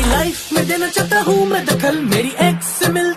life में देना चाहता हूँ मैं दखल, मेरी एक्स से मिल